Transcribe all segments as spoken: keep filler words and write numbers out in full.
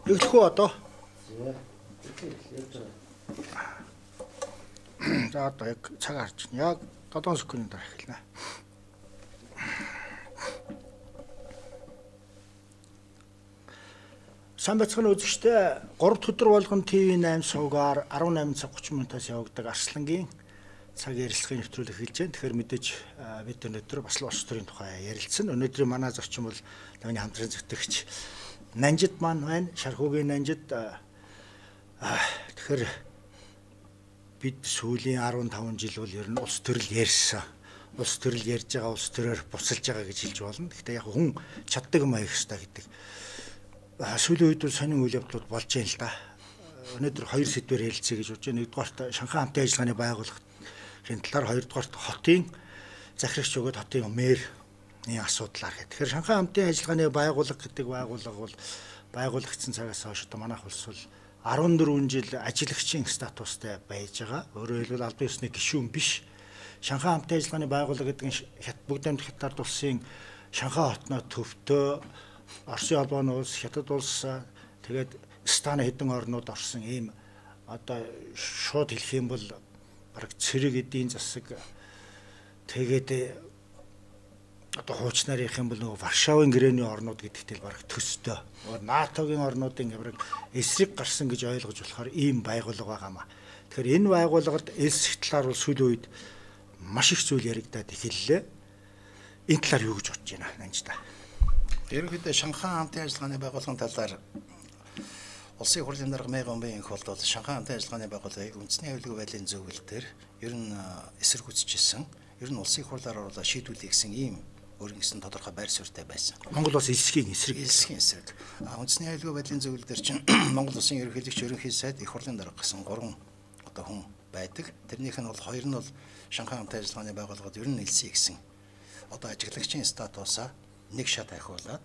Эхлэх үү одоо? За одоо яг цаг харж байна. Яг долоон секундын дараа эхэлнэ. Сайн бацхан үзэгчдээ гурав дахь өдөр болгон ТV найман сувгаар арван найман цаг гучин минутаас явагддаг Арслангийн цаг ярилцлагын нэвтрүүлэг эхэлж байна. Тэгэхээр мэдээж бид өнөөдөр бас л улс төрийн тухай ярилцсан. Өнөөдрийн манай зочин бол тавны хамтран зөвтгөгч Нанжид маань байна. Шархуугийн Нанжид. Тэгэхээр бид сүүлийн арван таван жил бол ер нь улс төрөл ярьсан. Улс төрөл ярьж байгаа, улс төрөөр буцалж байгаа гэж хэлж болно. Гэхдээ яг хүн чаддаг юм аях хэрэгтэй гэдэг. Сүүлийн үед бол сонин үйл явдлууд болж байна л да. Өнөөдөр хоёр сэдвээр хэлцээ гэж бодож байна. Нэгдүгээрт Шанхай хамтын ажиллагааны байгууллагын талаар, хоёрдугаарт хотын захирагч өгөөд хотын мэрийн асуудлаар гэх. Тэгэхээр Шанхай хамтын ажиллагааны байгууллага гэдэг байгууллага бол байгуулагдсан цагаас хойш одоо манайх улс бол арван дөрвөн жил ажиллагчийн статустай байж байгаа. Өөрөөр хэлбэл албан ёсны гишүүн биш. Шанхай хамтын ажиллагааны байгууллага гэдэг нь бүгд амьд хятад улсын Шанхай хотноо төвтөө Оросын холбооны улс, Хятад улс, тэгээд Станы хэдэн орнууд орсон ийм одоо шууд хэлэх юм бол бараг цэрэг эдийн засаг тэгээд одоо хуучнаар ярих юм бол нөгөө Варшавын гэрээний орнууд гэдэгтэл бараг төстэй. НАТОгийн орнуудын бараг эсрэг гарсан гэж ойлгож болохоор ийм байгууллага байгаамаа. Тэгэхээр энэ байгууллагад элс талаар бол сүүлийн үед маш их зүйл яригадаад эхэллээ. Энэ талаар юу гэж бодож байна Нанжидаа? Ерөнхийдөө Шанхай хамтын ажиллагааны байгууллагын талаар улсын хурлын дарга Мегомбын инх бол Шанхай хамтын ажиллагааны байгууллагыг үндэсний аюулгүй байдлын зөвлөлтөөр ер нь эсэргүүцчихсэн. Ер нь улсын хурлаар оруулаад шийдвүлээ гэсэн ийм өөрөнгөсөн тодорхой байр суурьтай байсан. Монгол улс элсгийн эсрэг элсгийн эсрэг. А үндэсний аюулгүй байдлын зөвлөлтөөр чинь Монгол улсын ерөнхийлөгч ерөнхий сайд их хурлын дарга гэсэн гурван одоо хүн байдаг. Тэрнийх нь бол хоёр нь бол Шанхай хамтын ажиллагааны байгууллагад ер нь элсээ гэсэн одоо ажиглагчийн статусаа нэг шат ахиулаад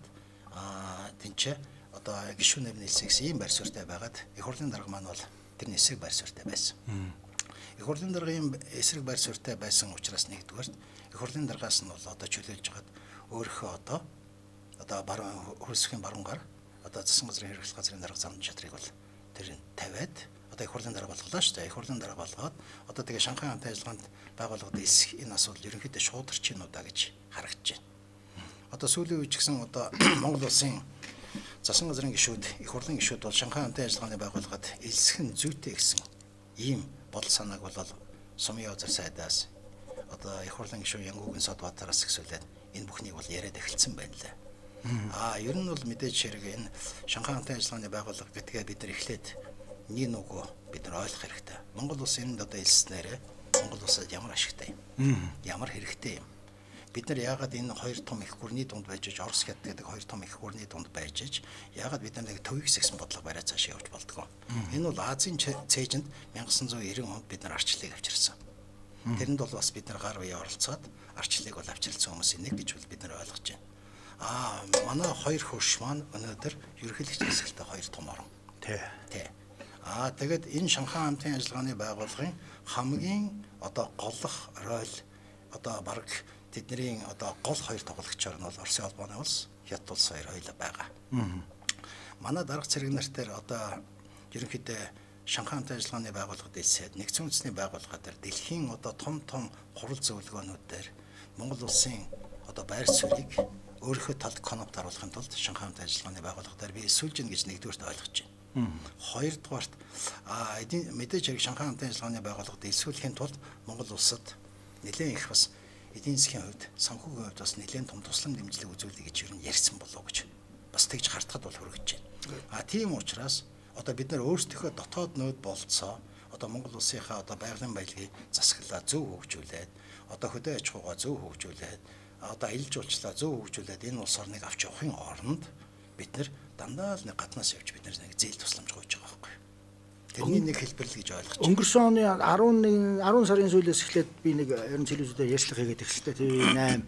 аа тэнцээ одоо гишүүнээр нэлсэх ийм байр суурьтай байгаад их хурлын дарга маань бол тэрний эсрэг байр суурьтай байсан. Их хурлын даргын эсрэг байр суурьтай байсан учраас нэгдүгээр их хурлын даргаас нь бол одоо чөлөөлж хагаад өөрийнхөө одоо одоо баруун хөлсөхийн баруун гар одоо засгийн газрын хэрэгсэл газрын дарга зам шатрыг бол тэр нь тавиад одоо их хурлын дарга болголоо шүү дээ. Их хурлын дарга болгоод одоо тэгээ Шанхай хамтын ажиллагаанд байгууллагад элсэх энэ асуудал ерөнхийдөө шуударч ийн удаа гэж харагдаж байна. Одоо сүүлийн үеч гэсэн одоо Монгол улсын засгийн газрын гишүүд, их хурлын гишүүд бол Шанхай хамтын ажиллагааны байгууллагад элсэх нь зүйтэй гэсэн ийм бодол санааг бол Сумын язар сайдаас одоо их хурлын гишүүн Янгуугийн Содбаатараас ихсүүлээд энэ бүхнийг бол яриад эхэлсэн байна лээ. Аа ер нь бол мэдээж хэрэг энэ Шанхай хамтын ажиллагааны байгууллага гэдгээ бид нар эхлээд нэг нүгөө бид нар ойлгох хэрэгтэй. Монгол улс энд одоо элснээрээ Монгол улсад ямар ашигтай юм? Ямар хэрэгтэй юм? Бид нар яагаад энэ хоёр том их гүрний дунд байж иж Орос хятад гэдэг хоёр том их гүрний дунд байж иж яагаад бид нар нэг төвийг гэсэн бодлого бариад цаашаа явж болдгоо. Энэ бол Азийн цээжинд 천ix девяносто онд бид нар арчлыг авчирсан. Тэрэнд бол бас бид нар гар бие оролцоод арчлыг бол авчирсан хүмүүсийн нэг гэж бол бид нар ойлгож байна. Аа манай хоёр хөрш маань өнөөдөр ерөнхийлөгч хэсэгтэй хоёр том орон. Тий. Тий. Аа тэгээд энэ Шанхай хамтын ажиллагааны байгууллагын хамгийн одоо голлох роль одоо бараг тэдний одоо гол хоёр тоглогчор нь бол Оросын холбооны улс, Хятад улс хоёр хоёулаа байгаа. Манай дарга цэрэг нартээр одоо ерөнхийдөө Шанхай хамтын ажиллагааны байгууллагад элсээд нэгдсэн үндэсний байгууллага дээр дэлхийн одоо том том хурал зөвлөгөөнүүд дээр Монгол улсын одоо байр суурийг өөрийнхөө талд конопт харуулахын тулд Шанхай хамтын ажиллагааны байгууллага дээр би эсвэлж гин гэж нэгдүгээрт ойлгож байна. Хоёрдугаарт а мэдээж хэрэг Шанхай хамтын ажиллагааны байгууллагад элсүүлэхийн тулд Монгол улсад нэлээд их бас эдийн засгийн хувьд, санхүүгийн хувьд бас нэлээд том туслан дэмжлэг үзүүлэх гэж ер нь ярьсан болов гэж бас тэгж хартахад бол хүрэж байна. А тийм учраас одоо бид нар өөрсдийнхөө дотоод нөөд болцоо одоо Монгол улсынхаа одоо байгалийн баялагын засаглалаа зөв хөгжүүлээд одоо хөдөө аж ахуйгаа зөв хөгжүүлээд одоо аялал жуулчлалаа зөв хөгжүүлээд энэ улс орныг авч явахын оронд бид нар дандаа л нэг гаднаас явж бид нар нэг зээл тусламж гуйж байгаа байхгүй. Тэрний нэг хэлбэр л гэж ойлгож байна. Өнгөрсөн оны арван арван сарын сүүлээс эхлээд би нэг ер нь телевизээр ярьцлага хийгээд эхэлсэн. ТV найман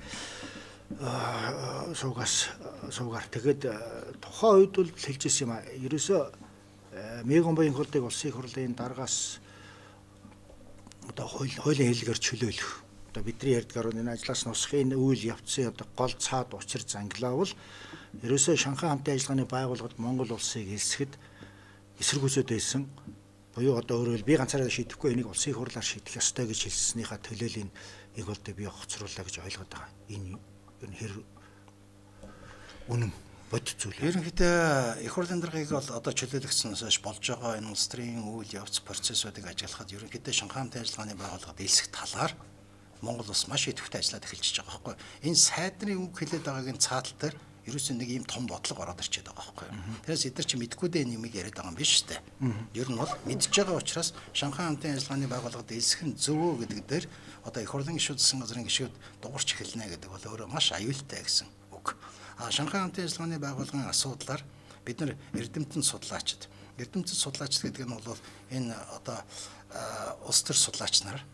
суугаас суугаар тэгээд тухайн үед бол хэлж ирсэн юм а. Ерөөсөө Мегомбын хурлыг улсын хурлын даргаас одоо хуулийн хэллэгээр чөлөөлөх. одоо бидний ярьдгаар энэ ажлаас нусахын үйл явцын одоо гол цаад учир занглаа бол ерөөсөө Шанхай хамтын ажиллагааны байгууллагад Монгол улсыг элсэхэд эсэргүүцээд байсан. Буюу одоо өөрөөр би ганцаараа шийдэхгүй энийг улсын хурлаар шийдэх ёстой гэж хэлснийхаа төлөөлийг ийг бол би хоцруулаа гэж ойлгоод байгаа. Энэ энэ хэр үнэн бодит зүйл. Ерөнхийдөө их хурлын даргаыг бол одоо чөлөөлөгдсөнөөс болж байгаа энэ улс төрийн үйл явц процессуудыг ажиглахад ерөнхийдөө Шанхай хамтын ажиллагааны байгууллагад элсэх талаар Монгол улс маш идэвхтэй ажиллаад эхэлчихэж байгаа байхгүй. Энэ сайдны үг хэлээд байгаагийн цаатал дээр ерөөсөө нэг ийм том бодлого ороод ирчээд байгаа байхгүй. Тэрээс эдгээр чи мэдгүй дээ нэмийг яриад байгаа юм биш үү? Ер нь бол мэдж байгаа учраас Шанхай хамтын ажиллагааны байгууллагад элсэх нь зөвөө гэдэг дээр одоо их хурлын гишүүд засгийн газрын гишүүд дуурч эхэлнэ гэдэг бол өөрөө маш аюултай гэсэн үг. А Шанхай хамтын ажиллагааны байгууллагын асуудлаар бид нар эрдэмтэн судлаачид, эрдэмтэн судлаачид гэдэг нь бол энэ одоо улс төр судлаач нар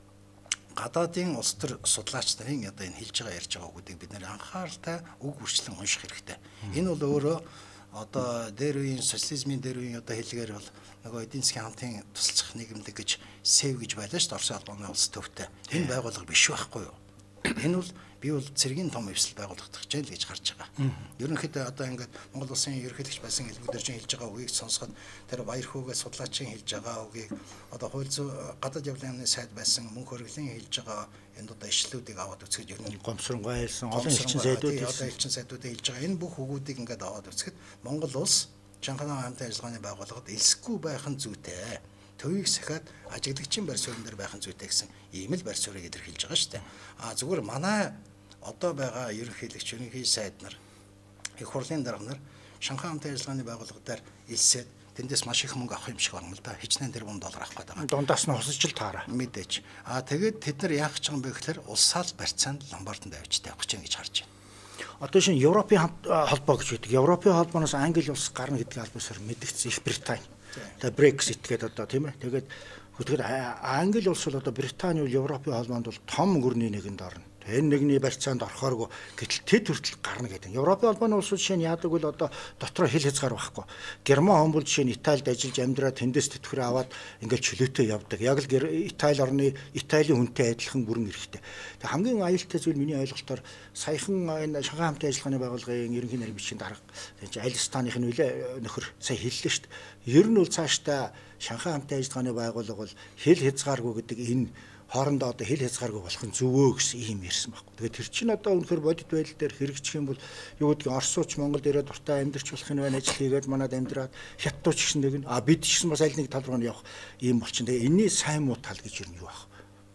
гадаадын улс төр судлаач нарын одоо энэ хэлж байгаа ярьж байгаа үгүүдийг бид нэр анхааралтай үг хүрчлэн унших хэрэгтэй. Энэ бол өөрөө одоо дээр үеийн социализмын дээр үеийн одоо хэлгээр бол нөгөө эдийн засгийн хамтын тусалцах нийгэмлэг гэж сэв гэж байлаа шүү дээ. Орос улбаны улс төвтэй. Энэ байгууллага биш байхгүй юу? Энэ бол би бол цэргийн том эвсэл байгуулагдах гэж л гэж харж байгаа. Ерөнхийдөө одоо ингээд Монгол улсын ерөнхийлөгч байсан элбүүдэржин хэлж байгаа үгийг сонсоход тэр баяр хөөгөө судлаачийн хэлж байгаа үгийг одоо хууль зүйн гадаад явлын яамны сайд байсан мөнх хөргөлийн хэлж байгаа энэ одоо ишлүүдийг аваад үзэхэд ер нь гомсронгүй хэлсэн олон элчин сайдууд одоо элчин сайдуудыг хэлж байгаа энэ бүх үгүүдийг ингээд аваад үзэхэд Монгол улс Шанхай хамтын ажиллагааны байгууллагад элсэхгүй байх нь зүйтэй. Төвийг сахиад ажиглагчийн барь суурин дээр байх нь зүйтэй гэсэн ийм л барь суурийг илэрхийлж байгаа шүү дээ. А зүгээр манай одоо байгаа ерөнхийлөгч ерөнхий сайд нар их хурлын дарга нар Шанхай хамтын ажиллагааны байгууллага дээр элсээд тэндээс маш их мөнгө авах юм шиг байна л да. Хичнээн тэрбум доллар авах гэдэг байгаа. Дундаас нь хусаж л таараа. Мэдээж. А тэгээд тэд нар яах гэж байгаа юм бэ гэхээр улсаал барьцаанд ломбарданд авчиж тавих гэж ингэж харж байна. Одоо шинэ Европын холбоо гэж үүдэг. Европын холбооноос Англи улс гарна гэдэг албасаар мэдгдсэн Их Британи. Тэгээ Brexit гэдэг одоо тийм ээ. Тэгээд тэгэхээр Англи улс бол одоо Британи бол Европын холбоонд бол том гүрний нэгэнд орно. Энэ нэгний барьцаанд орохооргүй гэтэл тэд хүртэл гарна гэдэг. Европын холбооны улсууд жишээ нь яадаг бол одоо дотроо хил хязгаар байхгүй. Герман хүмүүс жишээ нь Италид ажиллаж амьдраад тэндээс тэтгэврээ аваад ингээд чөлөөтэй явдаг. Яг л Итали орны Италийн хүнтэй адилхан бүрэн эрэхтэй. Тэг хамгийн аюултай зүйл миний ойлголтоор саяхан энэ Шанхай хамтын ажиллагааны байгууллагын ерөнхий нарийн бичгийн дарга энэ Алистаних нь үлээ нөхөр сая хэллээ шүү дээ. Ер нь бол цаашдаа Шанхай хамтын ажиллагааны байгууллага бол хил хязгааргүй гэдэг энэ хоорондоо одоо хил хязгааргүй болох нь зөвөө гэсэн ийм ярьсан байхгүй. Тэгээд тэр чинь одоо үнэхээр бодит байдал дээр хэрэгжих юм бол юу гэдгийг Оросууч Монголд ирээд дуртай амьдарч болох нь байна, ажил хийгээд манад амьдраад хятадууч гэсэн нэг нь а бид ч гэсэн бас аль нэг тал руу явах ийм болчихно. Тэгээд энэний сайн муу тал гэж юу юм юу байх.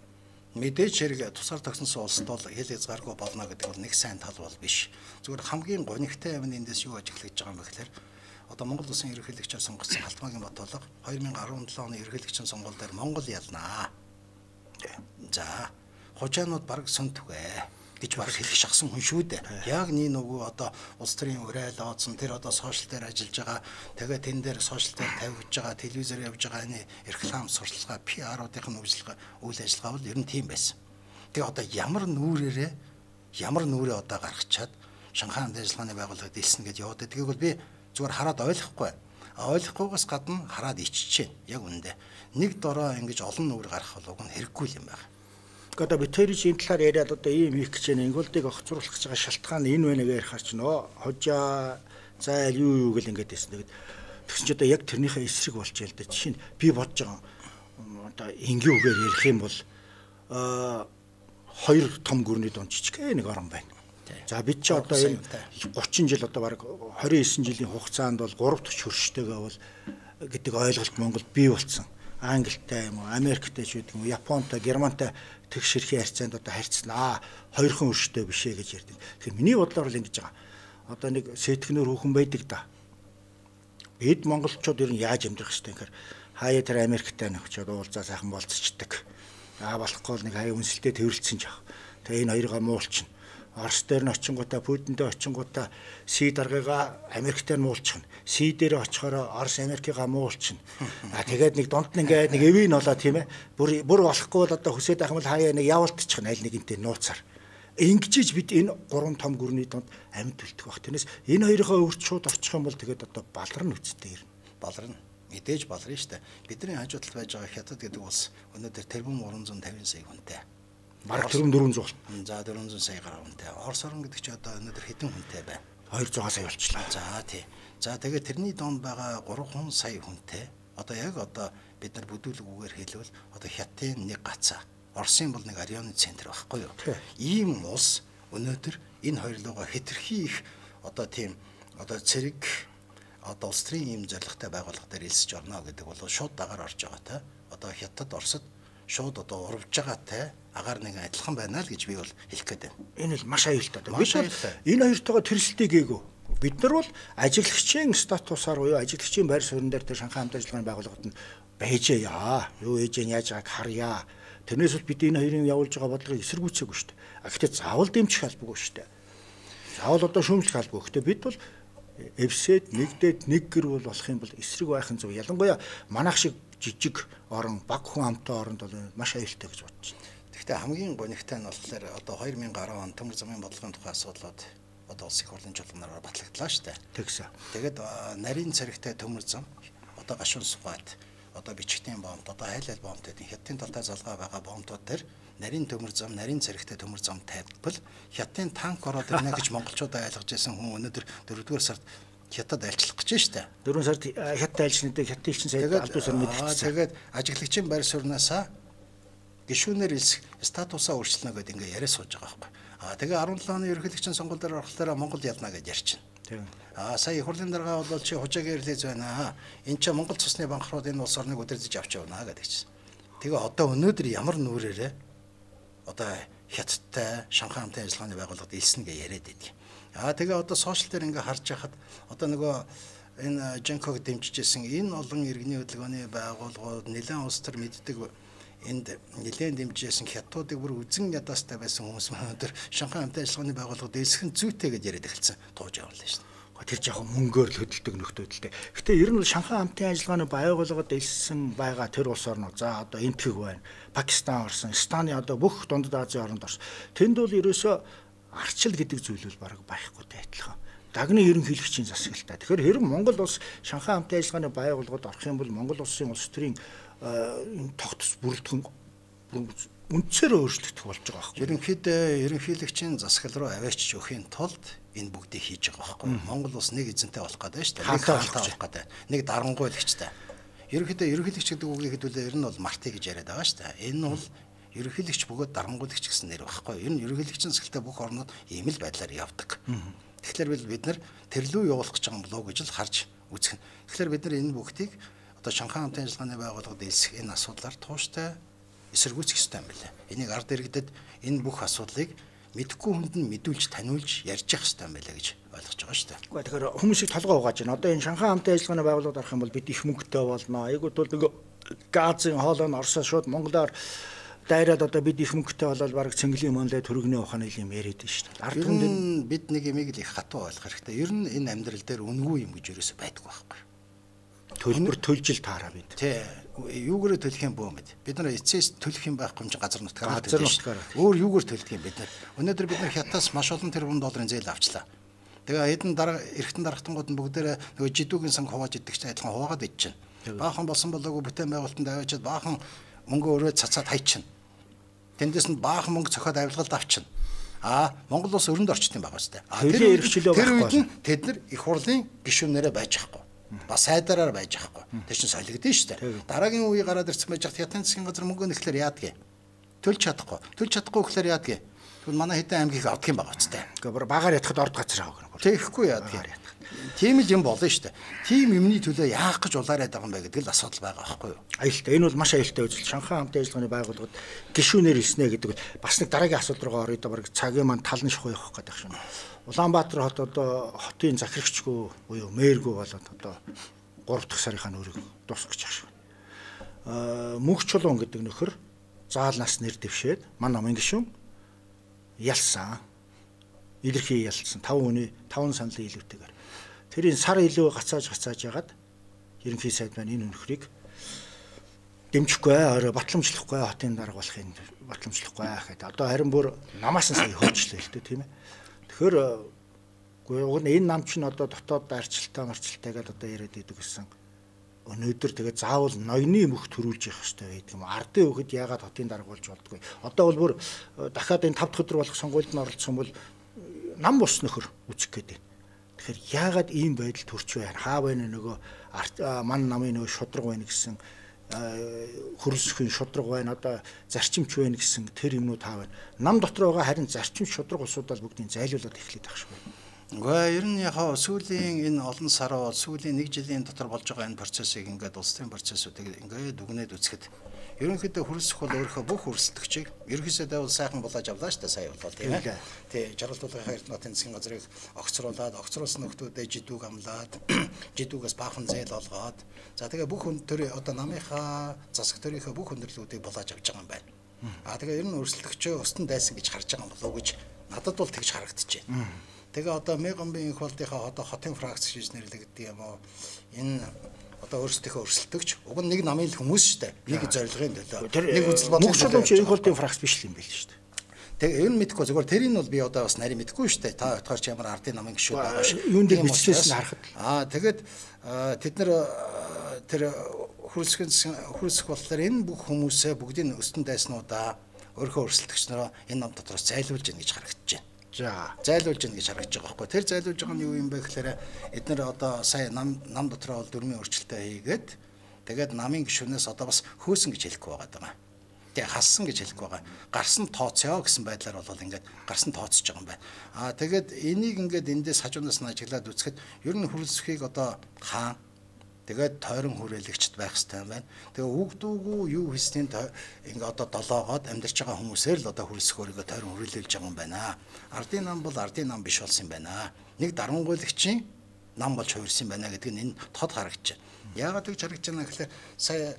Мэдээж хэрэг тусаар тогтносон улсд бол хил хязгааргүй болно гэдэг бол нэг сайн тал бол биш. Зүгээр хамгийн гонигтай юм нь эндээс юу ажиглаж байгаа юм бэ гэхээр одоо Монгол улсын ерөнхийлөгчөөр сонгогдсон Халтмаагийн Батболго две тысячи десять оны ерөнхийлөгчийн сонгуул дээр Монгол ялнаа. За хожаанууд баг сон түгэ гэж баг хэлэх шахсан хүн шүү дээ. Яг нэг нөгөө одоо улс төрийн урайл оодсон тэр одоо сошиал дээр ажиллаж байгаа. Тэгээд тэн дээр сошиал дээр тавьж байгаа, телевизээр явж байгаа энэ реклам сурталчилгаа, пи ар-уудын үйлчлэг үйл ажиллагаа бол ер нь тийм байсан. Тэгээ одоо ямар нүрээрээ ямар нүрээ одоо гаргачаад Шанхай хамтын ажиллагааны байгууллагад илсэн гэж яваад. Тэгийг бол би зүгээр хараад ойлгохгүй. Ойлгохгүйгээс гадна хараад иччихэ. Яг үнэндээ нэг дороо ингэж олон нүур гарах бол уг нь хэрэггүй юм байна. Одоо би тэр ийм талаар яриад одоо ийм их гэж байна. Ингулдыг огцруулах гэж байгаа шалтгаан энэ байна гэж ярихаар ч нөө хожаа зайл юу юу гэл ингэж хэлсэн. Тэгээд тэгсэн чи одоо яг тэрнийхээ эсрэг болж ял да. Жишээ нь би бодож байгаа одоо энгийн үгээр ярих юм бол аа хоёр том гүрний донд жижиг нэг орон байна. За бид чи одоо энэ гучин жил одоо баг двадцать девять жилийн хугацаанд бол гурав дахь хөрштэйгээ бол гэдэг ойлголт Монголд бий болсон. Англитай юм уу, Америктэй ч гэдэг юм уу, Японтой, Германтай тэгш хэрхий харьцаанд одоо харьцлаа. Хоёрхан хөрштэй биш ээ гэж ярьдаг. Тэгэхээр миний бодлоор л ингэж байгаа. Одоо нэг сэтгэнөр хүүхэн байдаг да. Бид монголчууд ер нь яаж амьдрах хэвтэй гэхээр хаяа тэр Америктай нөхчөд уулзаа сайхан болцчихдаг. Аа болохгүй нэг хаяа үнсэлтэд тэрэлцсэн жаах. Тэгээ энэ хоёроо муулчихна. Орос дээр нь очингуудаа, Путиндээ очингуудаа Си даргыгаа Америктэй нь муулчихна. Си дээр очихороо Орос Америкийгаа муулчихна. А тэгээд нэг донд нь ингээд нэг эвийн олоо тийм ээ. Бүр бүр болохгүй бол одоо хүсээд байх юм бол хаяа нэг явуултчихна аль нэгэнтэй нууцаар. Ингэж бид энэ гурван том гүрний донд амьд үлдэх баг. Тэрнээс энэ хоёроо өөрт шууд орчих юм бол тэгээд одоо баларна үсттэй ирнэ. Баларна. Мэдээж баларна шүү дээ. Бидний хажуу талд байж байгаа Хятад гэдэг улс өнөөдөр тэрбум trois hundred fifty сая хүнтэй. Бараг тэрүүн дөрвөн зуул. За дөрвөн зуун сая гаруй хүнтэй. Орос орн гэдэг чинь одоо өнөөдөр хэдэн хүнтэй байна? хоёр зуун сая болчихлоо. За тий. За тэгээд тэрний донд байгаа гурван сая хүнтэй. Одоо яг одоо бид нар бүдүүлгүүгээр хэлвэл одоо хятадын нэг гацаа. Оросын бол нэг Орионы центр байхгүй юу? Ийм улс өнөөдөр энэ хоёрлогоо хэтэрхий их одоо тийм одоо цэрэг одоо улс төрийн ийм зорилготой байгууллага дээр элсэж орно гэдэг бол шууд дагаар орж байгаа та. Одоо хятад Оросд шууд одоо урвж байгаатай агаар нэг адилхан байна л гэж би бол хэлэх гээд байна. Энэ л маш аюултай. Бид энэ хоёртойгоо тэрсэлтийг гээгүй. Бид нар бол ажиглагчийн статусаар буюу ажиглагчийн байр суурин дээр тэр Шанхай хамт ажиллагааны байгууллагад нь байжээ яа. Юу ээж нь яаж байгааг харъя. Тэрнээс бол бид энэ хоёрын явуулж байгаа бодлогыг эсэргүүцээгүй шүү дээ. А гэхдээ заавал дэмжих албагүй шүү дээ. Заавал одоо шүүмжлэх албагүй. Гэхдээ бид бол эвсэд нэгдээд нэг гэр бол болох юм бол эсрэг байхын зөв. Ялангуяа манайх шиг жижиг орон, баг хүн амтай оронд бол маш аюултай гэж бодож байна. Гэхдээ хамгийн гонигтай нь болохоор одоо хоёр мянган гаруй он төмөр замын бодлогын тухай асуудлууд одоо улс их хурлын жуулнараар батлагдлаа шүү дээ. Тэгсэн. Тэгээд нарийн цэрэгтэй төмөр зам одоо гашуун сугаад одоо бичгтийн бомб одоо хайлал бомбтой хятадын талтай залгаа байгаа бомбууд дээр нарийн төмөр зам нарийн цэрэгтэй төмөр зам тавьбал хятадын танк ороод ирнэ гэж монголчуудаа ойлгож байсан хүн өнөөдөр дөрөвдүгээр сард хятад айлчлах гэж байна шүү дээ. дөрвөн сард хятад айлчнуудыг хятадын чинь сайд албан ёсоор мэдчихсэн. Тэгээд ажиглагчийн байр сууринаасаа гишүүнээр илсэх статусаа өөрчлөнө гэдэг ингээ яриа сууж байгаа байхгүй. Аа тэгээ арван долоо оны ерөнхийлөгчийн сонгуул дээр орохлоор Монгол ялна гэж ярьчихна. Тийм. Аа сая их хурлын дарга бол чи хужаагаар хэлж байна. Энд чи Монгол цусны банхрууд энэ улс орныг удирдах авч явна гэдэг чинь. Тэгээ одоо өнөөдөр ямар нүрээрээ одоо хятадтай Шанхай хамтын ажиллагааны байгууллагад илснэ гэж яриад байдаг. Аа тэгээ одоо сошиал дээр ингээ харж байхад одоо нөгөө энэ Женког дэмжижсэн энэ олон иргэний хөдөлгөөний байгууллагууд нэлээд улс төр мэддэг энд нэлээд дэмжижсэн хятадуудыг бүр үзэн ядаастай байсан хүмүүс өнөөдөр Шанхай хамтын ажиллагааны байгууллагад элсэх нь зүйтэй гэж яриад эхэлсэн тууж явуулна шүү дээ. Тэр жоохон мөнгөөр л хөдөлдөг нөхдөдөлтэй. Гэтэ ер нь бол Шанхай хамтын ажиллагааны байгууллагад элссэн байгаа тэр улс орнууд за одоо Энтхэг байна. Пакистан орсон, Станы одоо бүх Дундад Азийн орнд орсон. Тэнд бол ерөөсөө арчил гэдэг зүйл бол бараг байхгүйтэй адилхан. Дагны ерөнхийлөгчийн засаглалтай. Тэгэхээр хэрэг Монгол улс Шанхай хамтын ажиллагааны байгууллагад орох юм бол Монгол улсын улс төрийн энэ тогтц бүрэлдэхүүн үндсээр өөрчлөгдөх болж байгаа байхгүй. Ерөнхийдөө ерөнхийлөгчийн засаглал руу аваачиж өгөхийн тулд энэ бүгдийг хийж байгаа байхгүй. Монгол улс нэг эзэнтэй болох гэдэг шүү дээ. Нэг хаалтаа болох гэдэг. Нэг дарангуйлагчтай. Ерөнхийдөө ерөнхийлөгч гэдэг үгийг хэдүүлээ ер нь бол мартыг гэж яриад байгаа шүү дээ. Энэ бол ерөнхийлөгч бөгөөд дарангуйлагч гэсэн нэр байхгүй. Ер нь ерөнхийлөгчийн засаглалтай бүх орнууд ийм л байдлаар явдаг. Тэгэхээр бид нар тэрлүү явуулах гэж байгаа болов уу гэж л харж үзэх. Тэгэхээр бид нар энэ бүгдийг одоо Шанхай хамтын ажиллагааны байгууллагад элсэх энэ асуудлаар тууштай эсэргүүцэх ёстой юм байна. Энийг ард иргэдэд энэ бүх асуудлыг мэдхгүй хүнд нь мэдүүлж таниулж ярьж явах ёстой юм байна гэж ойлгож байгаа шүү дээ. Гэхдээ тэгэхээр хүмүүсийг толгой угааж байна. Одоо энэ Шанхай хамтын ажиллагааны байгууллагад орох юм бол бид их мөнгөтэй болно. Айгууд бол нэг газын хоолойн Оросоос шууд Монголоор дайраад одоо бид их мөнгөтэй болоод бараг цэнгэлийн мөнлөө төрөгний ухааны юм яриад байна шүү дээ. Ард түмэн бид нэг юмыг л их хатуу ойлгох хэрэгтэй. Ер нь энэ амьдрал дээр үнгүй юм гэж ерөөсөй байдаггүй байхгүй. Төлбөр төлжил таараа бид. Тий. Юугаар төлөх юм бөө мэд. Бид нар эцэс төлөх юм байхгүй юм чи газар нутгаар газар нутгаар. Өөр юугаар төлдөг юм бид нар. Өнөөдөр бид нар хятадаас маш олон тэрбум долларын зээл авчлаа. Тэгээ хэдэн дарга эргэтэн даргатангууд нь бүгдээрээ нөгөө жидүүгийн санг хувааж идэгч адилхан хуваагаад идчихнэ. Баахан болсон болоогүй бүтээн байгуулалтанд аваачаад баахан мөнгө өрөө цацаад хайчихна. Тэндээс нь баахан мөнгө цохоод авилгалд авчихна. Аа Монгол улс өрөнд орчт юм байгаа сте. А тэр эрхчлөө байхгүй. Тэд нар их хурлын гишүүнээрээ байж байхгүй. Бас сайдараар байж байхгүй. Тэр чинь солигдсон шүү дээ. Дараагийн үе гараад ирсэн байж хат хятадын засгийн газар мөнгө нэхлээр яадгийг. Төлж чадахгүй. Төлж чадахгүй гэхлээр яадгийг. Тэгвэл манай хэдэн аймгийг авдаг юм байгаа ч тийм. Гэхдээ багаар ятхад орд газар авах гэнэ. Тэгэхгүй яадгийг. Тийм л юм болно шүү дээ. Тийм юмны төлөө яах гэж улаарайд байгаа юм бэ гэдэг л асуудал байгаа байхгүй юу? Аюултай. Энэ бол маш аюултай үзэл. Шанхай хамтын ажиллагааны байгууллагад гишүүнээр ирснэ гэдэг бол бас нэг дараагийн асуудал руугаа орё да бараг цагийн манд талан шахуу явах гэдэг шиг. Улаанбаатар хот одоо хотын захирагчгүй буюу мэргүй болоод одоо гурав дахь сарынхаа нүрийг дуусгах гэж байна. Аа мөнх чулуун гэдэг нөхөр заалнаас нэр дэвшээд мань намын гишүүн ялсан. Илэрхий ялсан. таван хүний таван саналын илүүтэйгээр. Тэрийн сар илүү гацааж гацааж ягаад ерөнхий сайд маань энэ өнөхрийг дэмжихгүй орой батламжлахгүй хотын дарга болохын батламжлахгүй гэхэд одоо харин бүр намаас нь сая хөөчлөө л дээ тийм ээ. Тэгэхээр уг нь энэ нам чинь одоо дотоод дарчилтаа марчилтаа гэдээ одоо яриад идэг гэсэн өнөөдөр тэгээд заавал ноёны мөх төрүүлж явах хэрэгтэй байдаг юм. Ардын хүүхэд яагаад хотын дарга болж болдгоо. Одоо бол бүр дахиад энэ тавд өдөр болох сонгуульд нь оролцсон бол нам бус нөхөр үүсэх гээд байна. Тэгэхээр яагаад ийм байдал төрч байна? Хаа байна нөгөө ман намын нөгөө шудраг байна гэсэн хөрөлсөхийн шудраг байна, одоо зарчимч байна гэсэн тэр юмнууд хаа байна. Нам дотор байгаа харин зарчимч шудраг улсуудаа бүгдийг зайлуулад эхлэх байх шүү. Гэхдээ ер нь яг сүүлийн энэ олон сараа сүүлийн нэг жилийн дотор болж байгаа энэ процессыг ингээд улс төрийн процессуудыг ингээд дүгнээд үзэхэд ерөнхийдөө хөрөлсөх бол өөрийнхөө бүх хөрсөлтөгчийг ерөнхийдөө бол сайхан булааж авлаа шүү дээ сая бол тийм ээ. Тий, жаргалтуулгын Эрдэнэтийн засгийн газрыг огцруулад, огцруулсан нөхдүүдэд жидүүг амлаад, жидүүгээс баахан зээл олгоод, за тэгээ бүх өндөр одоо намынхаа засаг төрийнхөө бүх өндөрлүүдийг булааж авч байгаа юм байна. Аа тэгээ ер нь өрсөлдөгчөө өстөн дайсан гэж харж байгаа юм болов уу гэж надад бол тэгж харагдаж байна. Тэгээ одоо Мегамбийн их болдынхаа одоо хотын фракц гэж нэрлэгддэг юм уу? Энэ одоо өөрсдийнхөө өрсөлдөгч уг нь нэг намын хүмүүс шүү дээ. Нэг зорилгын төлөө. Нэг үзэл бодлого мөхчөлөмч их болдын фракц биш юм байл шүү дээ. Тэгээ ер нь мэдхгүй зүгээр тэрийг нь бол би одоо бас нарийн мэдхгүй шүү дээ. Та бодохоор ч ямар ардын намын гишүүд байгаа ш. Юунд дээр бичсэн харахад. Аа тэгээд тэд нар тэр хөрөлсөх хөрөлсөх болохоор энэ бүх хүмүүсээ бүгдийн өстөн дайснуудаа өөрийнхөө өрсөлдөгч нараа энэ нам дотроос зайлуулж гин гэж харагдаж байна. За зайлуулж гин гэж харагдаж байгаа байхгүй. Тэр зайлуулж байгаа нь юу юм бэ гэхээр эдгээр одоо сая нам нам дотроо бол дөрмийн өөрчлөлтөө хийгээд тэгээд намын гишүүнээс одоо бас хөөсөн гэж хэлэхгүй байгаа юм. Тэгээ хассан гэж хэлэхгүй байгаа. Гарсан тооцъё гэсэн байдлаар бол ингээд гарсан тооцож байгаа юм байна. Аа тэгээд энийг ингээд эндээс хажуунаас нь ажиглаад үзэхэд ер нь хөрөлсөхийг одоо хаан тэгээд тойрон хүрээлэгчд байх хэрэгтэй юм байна. Тэгээ үгдүүгүү юу хийсний ингээ одоо долоогоод амьдарч байгаа хүмүүсээр л одоо хөрөлсөх өөрийгөө тойрон хүрээлүүлж байгаа юм байна. Ардын нам бол ардын нам биш болсон юм байна. Нэг дарангуйлагчийн нам болж хувирсан юм байна гэдэг нь энэ тод харагдаж байна. Яагаад гэж харагдаж байна гэхээр сая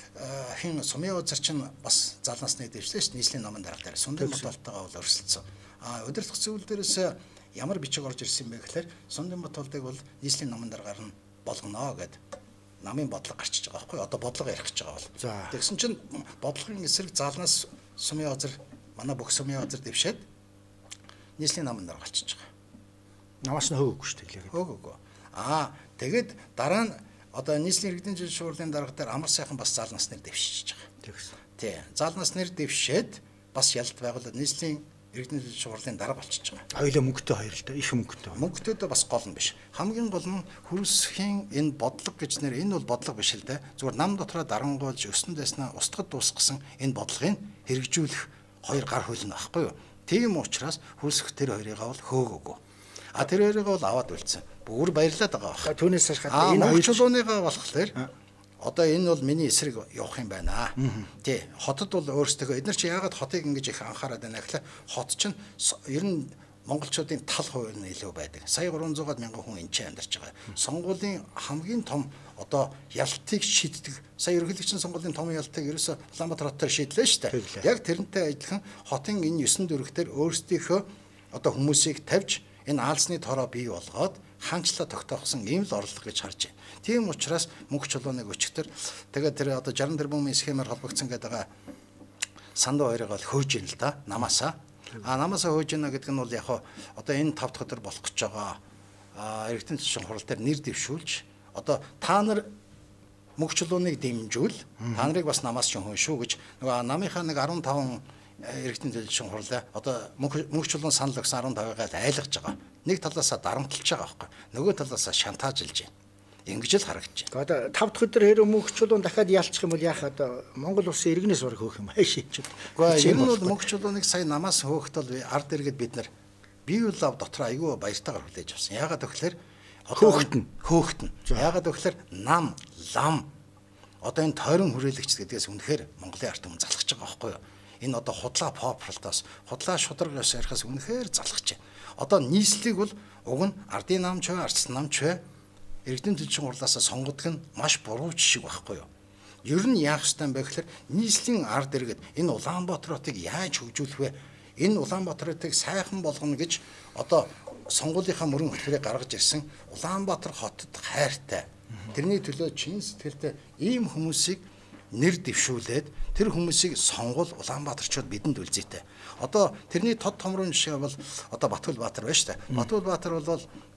хин Сумын узар чинь бас залнасны дэвшлээ шүү дээ. Нийслэлийн намын дарга дээр Сундан Батболтойгоо бол өрсөлдсөн. А удирдах зүйл дээрээс ямар бичиг орж ирсэн бэ гэхээр Сундан Батболтойг бол нийслэлийн намын даргаар нь болгоно гэд намын бодлого гарчиж байгаа байхгүй одоо бодлого ярих гэж байгаа бол. Тэгсэн чинь бодлогын эсрэг залнаас Сумын узар манай бүх Сумын узар дэвшээд нийслэлийн намын дарга гарчиж байгаа. Намаас нь хөөгөөгүй шүү дээ. Хөөгөөгүй. Аа тэгээд дараа нь одоо нийслэлийн иргэдийн жил шуурлын дарга дээр амар сайхан бас залнаас нэр дэвшиж байгаа. Тэгсэн. Тий. Залнаас нэр дэвшээд бас ялт байгуулад нийслэлийн иргэдийн жил шуурлын дарга болчихж байгаа. Хоёулаа мөнгөтэй хоёр л да их мөнгөтэй. Мөнгөтэй бас гол нь биш. Хамгийн гол нь хөрөлсөхийн энэ бодлого гэж нэр энэ бол бодлого биш л да. Зүгээр нам дотроо дарангуйлж өснө дэснэ устгад дуусгасан энэ бодлогыг хэрэгжүүлэх хоёр гар хөл нь байхгүй юу? Тийм учраас хөрөлсөх тэр хоёрыгаа бол хөөгөөгүй. А тэр хоёрыгаа бол аваад үлдсэн. Бүр баярлаад байгаа баг. Түүнээс хашаад энэ хоёр чулууныгаа болохоор одоо энэ бол миний эсрэг явах юм байна. Тий. Хотод бол өөрсдөө эдгээр чи яагаад хотыг ингэж их анхаарад байна гэхлээр хот чинь ер нь монголчуудын тал хувь нь илүү байдаг. Сая гурван зуун мянган хүн энэ ч амьдарч байгаа. Сонгуулийн хамгийн том одоо ялтыг шийддэг. Сая ерөнхийлөгчийн сонгуулийн том ялтыг ерөөсө Улаанбаатар хотоор шийдлээ шүү дээ. Яг тэрнтэй адилхан хотын энэ ёсон дүрэгтэр өөрсдийнхөө одоо хүмүүсийг тавьж энэ аалсны тороо бий болгоод хаанчлаа тогтоохсон ийм л орлого гэж харж байна. Тийм учраас мөнх чулууныг өчигдөр тэгээд тэр одоо шаран тэрбумын схемээр холбогдсон гэдэг сандуу хоёрыг бол хөөж ийн л да намаасаа. А намаасаа хөөж ийн гэдэг нь бол яг одоо энэ тав дахь өдөр болох гэж байгаа эргэтэн засгийн хурал дээр нэр дэвшүүлж одоо та нар мөнх чулууныг дэмжүүл та нарыг бас намаас ч хүн шүү гэж нөгөө намынхаа нэг арван таван эргэтэн засгийн хурлаа одоо мөнх чулуун санал өгсөн арван тавыгаа айлгаж байгаа. Нэг талаасаа дарамтлж байгаа байхгүй. Нөгөө талаасаа шантаажлж байна. Ингэж л харагдаж байна. Одоо тав дахь өдөр хэрэв мөнх чулуун дахиад ялчих юм бол яах одоо Монгол улсын иргэнээс бараг хөөх юм хайшиж. Гэхдээ ер нь бол мөнх чулууныг сая намаас хөөхт бол ард иргэд бид нар бие лав дотор аягүй баяртайгаар хүлээж авсан. Яагаад гэвэл хөөхт нь хөөхт нь. Яагаад гэвэл нам лам одоо энэ тойрон хүрээлэгч гэдгээс үнэхээр Монголын ард түмэн залхаж байгаа байхгүй юу? Энэ одоо худлаа попралтаас худлаа шударгаас ярихаас үнэхээр залхаж байна. Одоо нийслэлийг бол уг нь ардын намч бай, ардсан намч бай эрдэнэ төлөвчийн хурлаасаа сонгодог нь маш буруу жишг байхгүй юу? Ер нь яах ёстой юм бэ гэхээр нийслэлийн ард иргэд энэ Улаанбаатар хотыг яаж хөгжүүлэх вэ? Энэ Улаанбаатар хотыг сайхан болгоно гэж одоо сонгуулийнхаа мөрөн хөтөлбөрийг гаргаж ирсэн Улаанбаатар хотод хайртай. Тэрний төлөө чин сэтгэлтэй ийм хүмүүсийг нэр дэвшүүлээд тэр хүмүүсийг сонгуул Улаанбаатарчууд бидэнд үлзийтэй. Одоо тэрний тод томрын жишээ бол одоо Батболбаатар байна шүү дээ. Батболбаатар бол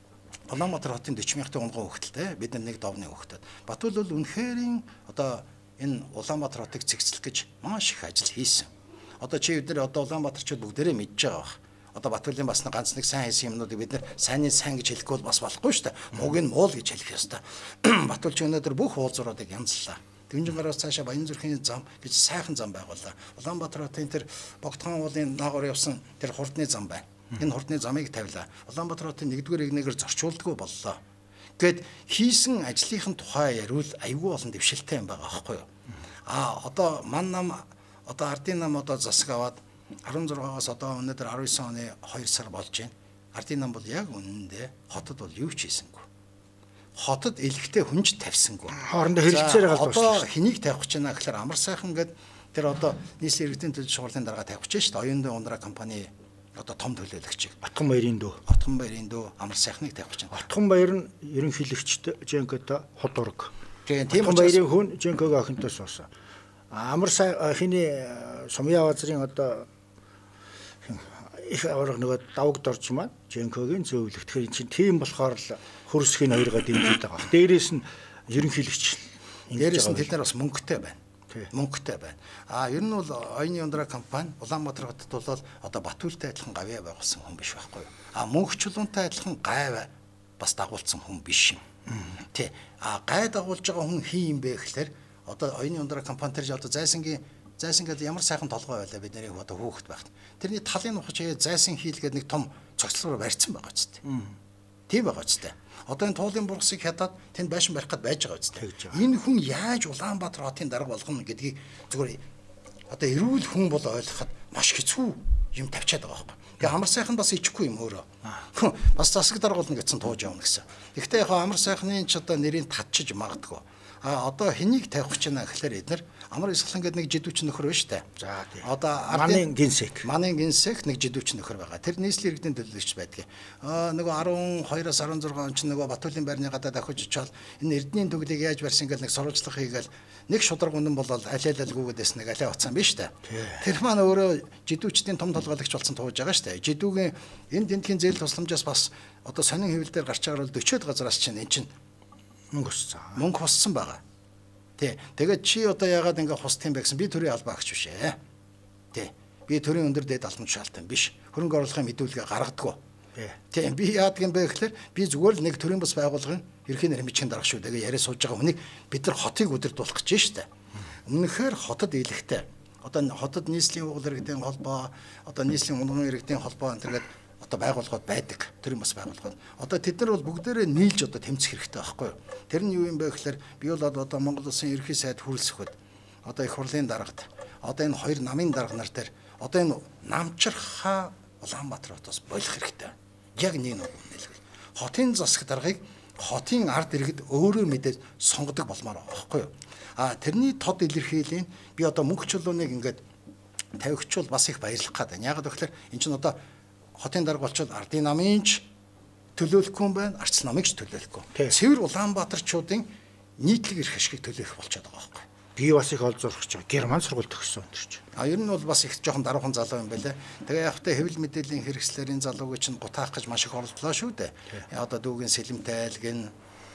Улаанбаатар хотын дөрвөн мянган унган хөлтэй бид нар нэг довны хөлтөд. Батүл бол үнэхээр одоо энэ Улаанбаатар хотыг цэгцлэх гэж маш их ажил хийсэн. Одоо чи бид нар одоо Улаанбаатарчууд бүгдээрээ мэдж байгаа бах. Одоо Батүлийн бас ганц нэг сайн хийсэн юмнуудыг бид нар сайныг сайн гэж хэлэхгүй бол бас болохгүй шүү дээ. Мууг нь муул гэж хэлэх ёстой. Батүлч өнөөдөр бүх уулзууруудыг янзлаа. Дэмжин гараас цаашаа Баянзүрхийн зам гэж сайхан зам байгууллаа. Улаанбаатар хотын тэр Богдхан уулын наагур явсан тэр хурдны зам байна. Энэ хурдны замыг тавилаа. Улаанбаатар хотын нэгдүгээр эгнээгээр зорчуулдаггүй боллоо. Гэт хийсэн ажлынхын тухай яриул аюул болон дэвшилтэй юм байгаа аахгүй юу? А одоо ман нам одоо ардын нам одоо засаг аваад арван зургаас одоо өнөөдөр арван девять оны хоёр сар болж байна. Ардын нам бол яг үнэндээ хотод бол юу ч хийсэнгүй. Хотод элэгтэй хүнж тавьсангүй. Хоорондоо хэлэлцээр галдуулсан. Одоо хэнийг тавих гэж байна гэхээр амар сайхан гээд тэр одоо нийслэлийн иргэдийн төлөв шугуулын дарга тавих гэж шүү дээ. Оюун ундраа компани одоо том төлөөлөгч. Отхон баярын дөө. Отхон баярын дөө амар сайхныг тавих гэж байна. Отхон баяр нь ерөнхийлөгчд Женкото худург. Тийм Отхон баярын хүн Женкогийн охинтой суусан. Амар сайн хиний Сумья базрын одоо их авраг нөгөө давг дорж маань Женкогийн зөөвлөх. Тэгэхээр эн чинь тийм болохоор л хөрсхийн хоёроо дэмжиж байгаа. Дээрээс нь ерөнхийлөгч. Дээрээс нь тэд нар бас мөнгөтэй байна. Мөнгөтэй байна. А ер нь бол оюуны ундраа компани Улаанбаатар хотод бол одоо Батүлтэй адилхан гавьяа байгуулсан хүн биш байхгүй юу? А мөнх чулуунтай адилхан гай бас дагуулсан хүн биш юм. Тэ. А гай дагуулж байгаа хүн хин юм бэ гэхээр одоо оюуны ундраа компани тэр одоо зайсангийн зайсан гэдэг ямар сайхан толгой байлаа бид нарыг одоо хөөхт байхад. Тэрний талын ухаж зайсан хийл гэдэг нэг том цогцлогоор барьсан байгаа ч гэдэг. Тийм байгаа ч гэдэг. Одоо энэ туулын бургасыг хятад тэнд байшин барих гээд байж байгаа үстэй. Энэ хүн яаж Улаанбаатар хотын дарга болгоно гэдгийг зүгээр одоо эрүүл хүн бол ойлгоход маш хэцүү юм тавьчаад байгаа байхгүй. Тэгээ амар сайхан бас ичихгүй юм өөрөө. Бас засаг дарга болно гэсэн тууж явна гэсэн. Гэхдээ яг амар сайхны ч одоо нэрийг татчиж магадгүй. А одоо хэнийг тавих гэж байна гэхээр эдгээр амар исгэлэн гэдэг нэг жидүүч нөхөр байна шүү дээ. За тийм. Одоо Манын гинсек. Манын гинсек нэг жидүүч нөхөр байгаа. Тэр нийслэлийн иргэдийн төлөөлөгч байдаг. Аа нөгөө арван хоёроос арван зургаан он ч нөгөө Батүлийн байрны гадаа давхиж очиод энэ эрдэнийн төглийг яаж барьсан гэл нэг сурвалжлах хийгээл нэг шудраг үнэн бол аль айлалгүйгээс нэг алиа уцсан биш үү? Тэр маань өөрөө жидүүчдийн том толгойлагч болсон тууж байгаа шүү дээ. Жидүүгийн энэ тентхийн зээл тусламжаас бас одоо сонин хэвлэл дээр гарч байгаа бол дөрвөн газараас чинь эн чинь мөнгө өссөн. Мөнгө хуссан байгаа. Тэ. Тэгээд чи одоо яагаад ингэ хустын бэ гэсэн би төрийн албаа агч биш ээ. Тэ. Би төрийн өндөр дээд албан тушаалтан биш. Хөрөнгө оруулахын мэдүүлгээ гаргадаг. Тэ. Би яадаг юм бэ гэхээр би зүгээр л нэг төрийн бас байгууллагын ерхий нэр бичгийн дарга шүү дээ яриа сууж байгаа хүнийг бид нар хотыг удирдуулах гэж байна шүү дээ. Үнэхээр хотод ийлэхтэй. Одоо хотод нийслэлийн угал иргэдийн холбоо, одоо нийслэлийн унган иргэдийн холбоо энэ төргээд одоо байгууллагууд байдаг. Тэр юм бас байгууллагууд. Одоо тэд нар бол бүгдээрээ нийлж одоо тэмцэх хэрэгтэй байхгүй юу? Тэр нь юу юм бэ гэхээр би бол одоо Монгол Улсын ерөнхий сайд хүрэлцэхэд одоо их хурлын даргад одоо энэ хоёр намын дарга нар дээр одоо энэ намчирхаа Улаанбаатар хотоос болох хэрэгтэй. Яг нэг нь нэлгэл. Хотын засаг даргыг хотын ард иргэд өөрөө мэдээд сонгодог болмоор байгаа байхгүй юу? А тэрний тод илэрхийлэн би одоо мөнх чулууныг ингээд тавигчвал бас их баярлах гэдэг. Яг гэвэл эн чинь одоо хотын дарга болчиход ардын намынч төлөөлөхгүй юм байна, арц намыг ч төлөөлөхгүй. Цэвэр Улаанбаатарчуудын нийтлэг эрх ашигыг төлөөлөх болчиход байгаа байхгүй. Би бас их олзуурах гэж байгаа. Герман сургууль төгссөн энэ ч. А ер нь бол бас их жоохон даруухан залуу юм байлаа. Тэгээ явахтай хэвлэл мэдээллийн хэрэгслэрийн залууг чинь гутаах гэж маш их оролдлоо шүү дээ. Одоо дүүгийн сэлэмтэй айлгэн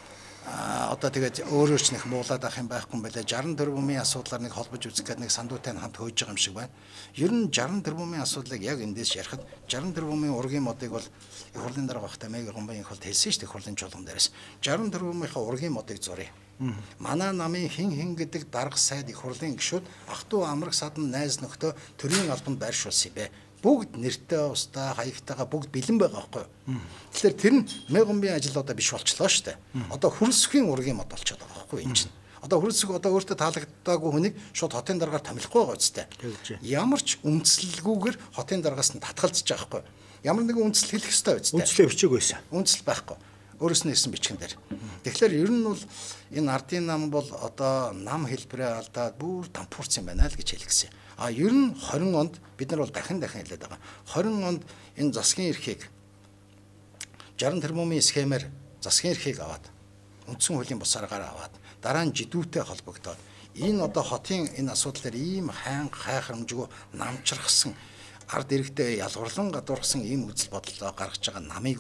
а одоо тэгээд өөрөө ч нэг муулаад ах юм байхгүй юм байлаа. шестьдесят тэрбумын асуудлаар нэг холбож үзэх гэдэг нэг сандуутай хамт хөөж байгаа юм шиг байна. Ер нь шестьдесят тэрбумын асуудлыг яг эндээс ярихад шестьдесят тэрбумын ургийн модыг бол их хурлын дарга багтаа Мэг гомбын их хурд хэлсэн шүү дээ их хурлын чуулган дээрээс. шестьдесят тэрбумынхаа ургийн модыг зуръя. Манай намын хин хин гэдэг дарга сайд их хурлын гишүүд ах トゥ амраг садан найз нөхдөө төрийн албанд байршуулсан юм бэ. Бүгд нэртэй устаа хаягтайгаа бүгд бэлэн байгаа байхгүй юу. Тэгэхээр тэр нь Мэгомбын ажил одоо биш болчлоо шүү дээ. Одоо хөрсөхийн ургийн мод болчиход байгаа байхгүй юу энэ чинь. Одоо хөрсөх одоо өөртөө таалагдаагүй хүнийг шууд хотын даргаар томилохгүй байгаа үстэй. Ямар ч үндслэлгүйгээр хотын даргаас нь татгалзаж байгаа байхгүй юу. Ямар нэгэн үндсэл хэлэх ёстой үстэй. Үндслээ бичиг байсан. Үндсэл байхгүй. Өөрөөс нь ирсэн бичгэн дээр. Тэгэхээр ер нь бол энэ ардын нам бол одоо нам хэлбэрээ алдаад бүр тампуурсан юм байна л гэж хэлгэсэн. А ер нь двадцать онд бид нар бол дахин дахин хэлээд байгаа. двадцать онд энэ засгийн эрхийг шестьдесят тэрбумын схемээр засгийн эрхийг аваад үндсэн хуулийн бус аргаар аваад дараа нь жидүүтэй холбогдоод энэ одоо хотын энэ асуудлаар ийм хайн хайхрамжгүй намчрахсан ард иргэдээ ялгарлан гадуурхсан ийм үзэл бодлоо гаргаж байгаа намыг бол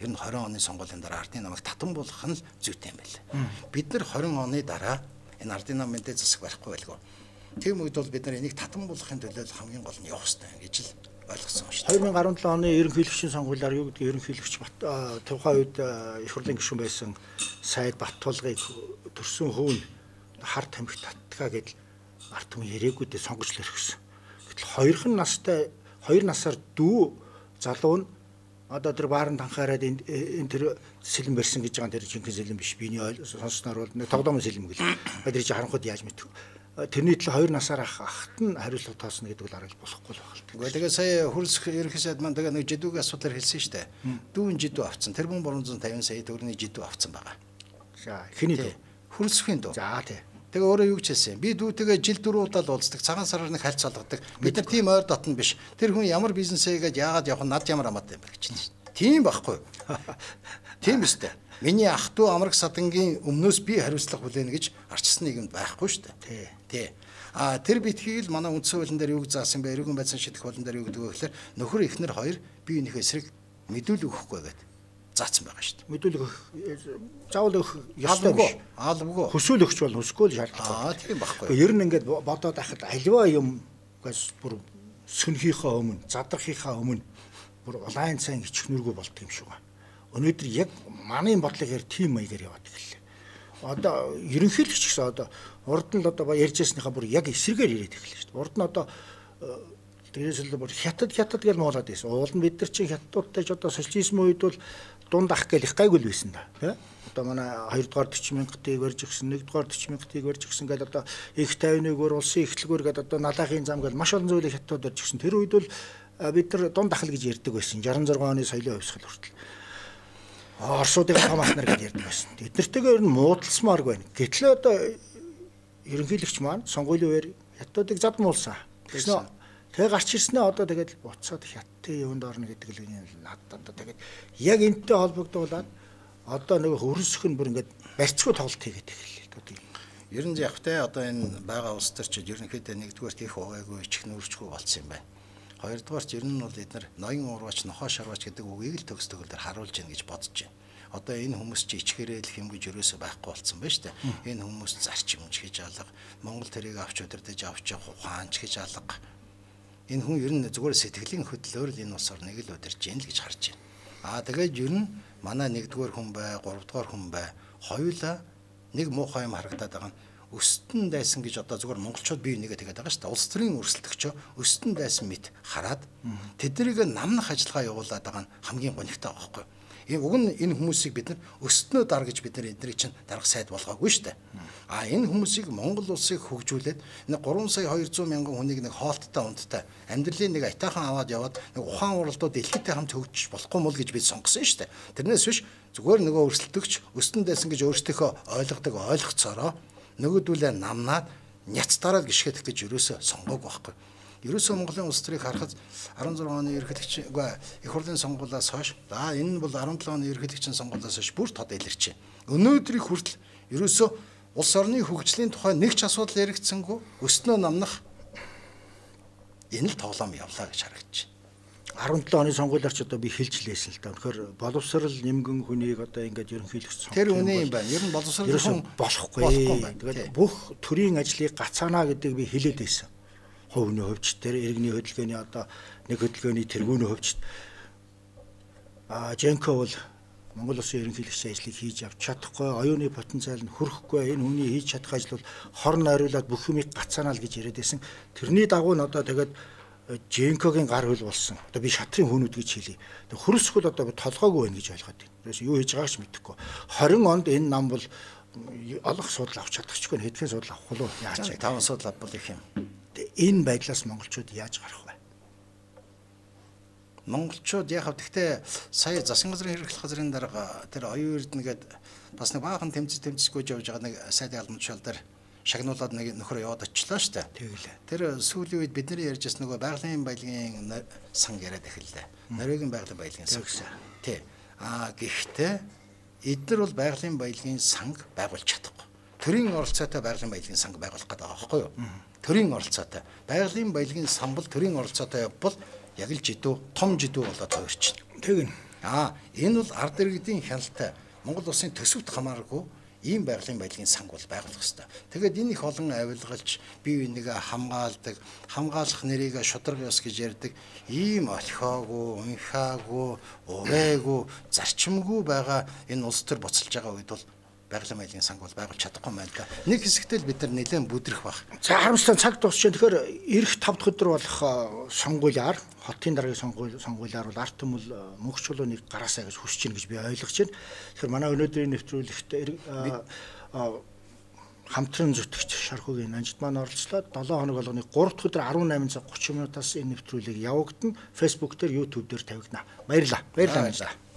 ер нь twenty оны сонгуулийн дараа ардын намыг татан болгох нь зүйтэй юм байна. Бид нар twenty оны дараа энэ ардын нам мэдээ засаг барихгүй байлгүй. Тийм үед бол бид нар энийг татан болгохын төлөө хамгийн гол нь явах хэрэгтэй гэж л ойлгосон шүү дээ. twenty seventeen оны ерөнхийлөгчийн сонгуулиар юу гэдэг ерөнхийлөгч тухайн үед их хурлын гишүүн байсан Сайд Баттулгыг төрсөн хөвн хар тамхи татгаа гэдэл ард түмэн яриаггүй дээ сонгож л өргөсөн. Гэтэл хоёрхан настай хоёр насаар дүү залуу нь одоо тэр бааранд анхаарад энэ энэ тэр сэлэн барьсан гэж байгаа тэр жинхэнэ сэлэн биш. Биний сонсноор бол тоглоомын сэлэн гэл. Тэр чинь харанхуйд яаж мэдв. Тэрний төлөө хоёр насаар ах ахт нь хариуцлага тоосно гэдэг бол арай болохгүй л байна. Гэхдээ тэгээ сая хөрсөх ерөнхий сайд маань тэгээ нэг жидүүгийн асуудлаар хэлсэн шүү дээ. Дүүн жидүү авцсан. Тэр хүн three hundred fifty сая төгрөгийн жидүү авцсан байгаа. За хэний дүү? Хөрсөхийн дүү. За тий. Тэгээ өөрөө юу ч хэлсэн. Би дүүтэйгээ жил дөрөв удаа л уулздаг. Цагаан сараар нэг хальц олгодог. Бид нар тийм ойр дотн биш. Тэр хүн ямар бизнесээ гээд яагаад явах над ямар амаатай юм бэ гэж байна. Тийм байхгүй. Тийм үстэй. Миний ах дүү Амраг Садангийн өмнөөс би хариуцлага хүлээнэ гэж арчсан нийгэмд байхгүй шүү дээ. Тий. Тий. А тэр битгий л манай үндсэн хуулийн дээр юу заасан бэ? Эрүүгийн байцаан шийдэх хуулийн дээр юу гэдэг вэ гэхээр нөхөр эхнэр хоёр бие биенийхээ эсрэг мэдүүлэг өгөхгүй гэдэг заасан байгаа шүү дээ. Мэдүүлэг өгөх заавал өгөх ёстой биш. Аалбгүй. Хүсвэл өгч бол хүсгүй л шаардлагатай. Аа тийм байхгүй. Ер нь ингээд бодоод ахад альва юм гээс бүр сүнхийнхаа өмнө, задрахынхаа өмнө бүр улаан цайн ичхнүргүй болдго юм шиг байна. Өнөөдөр яг манай бодлогоор тийм маягаар яваад ирлээ. Одоо ерөнхийлөгч гэсэн одоо урд нь л одоо ярьжсэнийхаа бүр яг эсрэгээр ирээд эхэллээ шүү дээ. Урд нь одоо дээрээс л бүр хятад хятад гэж муулаад байсан. Уул нь бид нар чинь хятадуудтай ч одоо социализм үед бол дунд ах гэх их гайгүй л байсан да. Тэ? Одоо манай two дугаар forty мянгатыг барьж өгсөн, one дугаар forty мянгатыг барьж өгсөн гэдэг одоо их тавины өөр улсын ихтлгүүр гэдэг одоо налахын зам гэж маш олон зүйлийг хятадууд барьж өгсөн. Тэр үед бол бид нар дунд ахл гэж ярьдаг байсан. sixty-six оны соёлын хувьсгал хүртэл. Орсуудын хамаас нар гэж ярьдаг байсан. Эднэртэйгээр нь муудалсмаар байна. Гэтэл одоо ерөнхийлөгч маань сонгуулийн үеэр хятадуудыг задмуулсан. Тэгснэ тэгээ гарч ирснээ одоо тэгээд буцаад хятадын юунд орно гэдэг л надад одоо тэгээд яг энэтэй холбогдуулаад одоо нэг хөрсөх нь бүр ингээд барьцгүй тоглолт хийгээд эхэллээ. Ер нь яг тэ одоо энэ байгаа улс төр ч ерөнхийдөө нэгдүгээр тийх угаагүй чихнүүрчгүй болцсон юм байна. Хоёрдугаар ч ер нь бол эдгээр ноён урваач, нохоо шарваач гэдэг үгийг л төгс төгөлдөр харуулж яах гэж бодож байна. Одоо энэ хүмүүс чи ичгээрээ л хэмгэж өрөөсөө байхгүй болсон байна шүү дээ. Энэ хүмүүс зарчимч гэж алга, Монгол тэрийг авч удирдах авч явах ухаанч гэж алга. Энэ хүн ер нь зүгээр сэтгэлийн хөдлөөр л энэ улсаар нэг л удирж яах гэж харж байна. Аа тэгээд ер нь манай нэгдүгээр хүн бай, гуравдугаар хүн бай, хоёулаа нэг муухай юм харагдаад байгаа нь өстөн дайсан гэж одоо зүгээр монголчууд бие нэгэ тэгээд байгаа шүү дээ. Улс төрийн өрсөлдөгчөө өстөн дайсан мэт хараад тэднийг намнах ажиллагаа явуулаад байгаа нь хамгийн гонигтай байгаа байхгүй. Энэ уг нь энэ хүмүүсийг бид нар өстнөө дар гэж бид нар эднийг чинь дарга сайд болгоогүй шүү дээ. А энэ хүмүүсийг Монгол улсыг хөгжүүлээд нэг three сая two hundred мянган хүнийг нэг хоолттой унттай амьдралын нэг айтайхан аваад яваад нэг ухаан уралдууд дэлхийдээ хамт хөгжиж болохгүй мөл гэж бид сонгосон шүү дээ. Тэрнээс биш зүгээр нөгөө өрсөлдөгч өстөн дайсан гэж өөрсдийнхөө ойлгодог ойлгоцоороо нөгөөдүүлээ намнаад няцтараад гიშгэдэх гэж юусоо сонгоог байхгүй. Ерөөсөө Монголын улс төрийг харахад sixteen оны ерөнхийлөгч үгүй их хурлын сонгуулиас хойш за энэ нь бол seventeen оны ерөнхийлөгчийн сонгуулиас хойш бүр тод илэрч байна. Өнөөдрийг хүртэл ерөөсөө улс орны хөгжлийн тухай нэг ч асуудал яригдсангүй өснөө намнах энэ л тоглоом явлаа гэж харагдаж байна. seventeen оны сонгуулиар ч одоо би хэлж лээсэн л да. Тэгэхээр боловсрал нэмгэн хүнийг одоо ингээд ерөнхийлөгч сонгох. Тэр үний юм байна. Ер нь боловсрал хүн болохгүй. Тэгээд бүх төрийн ажлыг гацаана гэдэг би хэлээд байсан. Хувийн хөвчт тэр иргэний хөдөлгөөний одоо нэг хөдөлгөөний тэргүүний хөвчт а Женко бол Монгол улсын ерөнхийлөгчийн ажлыг хийж авч чадахгүй, оюуны потенциал нь хүрэхгүй, энэ хүний хийж чадах ажил бол хорн найруулад бүх юмыг гацаанаа л гэж яриад байсан. Тэрний дагуу нь одоо тэгээд Женкогийн гар хөл болсон. Одоо би шатрын хүнүүд гэж хэлье. Тэг хөрсгөл одоо толгоогүй байна гэж ойлгоод байна. Тэрээс юу хийж байгаач мэдэхгүй. twenty онд энэ нам бол олох судал авч чадчихгүй хэдхэн судал авах уу яаж вэ? five судал авбал их юм. Энэ байдлаас монголчууд яаж гарах вэ? Монголчууд яг гэхдээ сая засгийн газрын хэрэглэх газрын дарга тэр оюун эрдэнэгээд бас нэг баахан тэмцэж тэмцэхгүй явж байгаа нэг сайдын албан тушаал дээр шагнуулаад нэг нөхөр яваад очлоо шүү дээ. Тэгэлээ. Тэр сүүлийн үед бидний ярьж бас нөгөө байгалийн баялагын сан яриад эхэллээ. Норвегийн байгалийн баялагын сан. Тий. Аа гэхдээ эдгээр бол байгалийн баялагын санг байгуулж чадахгүй. Төрийн оролцоотой байгалийн баялагын санг байгуулах гэдэг байгаа байхгүй юу? Төрийн оролцоотой. Байгалийн баялагын сан бол төрийн оролцоотой явбал яг л жидүү, том жидүү болоод хувирч. Тэгнь. Аа энэ бол ард иргэдийн хяналттай Монгол улсын төсөвт хамааргүй ийм байгалийн байдлын санг бол байгуулах ёстой. Тэгээд энэ их олон авилгалч бие биенийгээ хамгаалдаг, хамгаалах нэрийг шударга ёс гэж ярьдаг ийм олхиогүй, унхаагүй, урайгүй, зарчимгүй байгаа энэ улс төр буцалж байгаа үед бол байгалийн байдлын санг бол байгуулж чадахгүй юм байна. Нэг хэсэгтэл бид нар нэлээд бүдрэх баг. За харамсалтай цаг дуусч байна. Тэгэхээр эх тавд өдөр болох сонгуулиар, хотын дараагийн сонгуул сонгуулиар бол ард түмэл мөнх чулууныг гараасаа гэж хүсэж байна гэж би ойлгож байна. Тэгэхээр манай өнөөдрийн нэвтрүүлэгт хамтран зүтгэгч Шархуугийн Нанжид маань оролцлоо. долоо хоног болгоны гурав дахь өдөр арван найман цаг гучин минутаас энэ нэвтрүүлгийг явагдана. Facebook дээр, YouTube дээр тавигдана. Баярлалаа. Баярлалаа.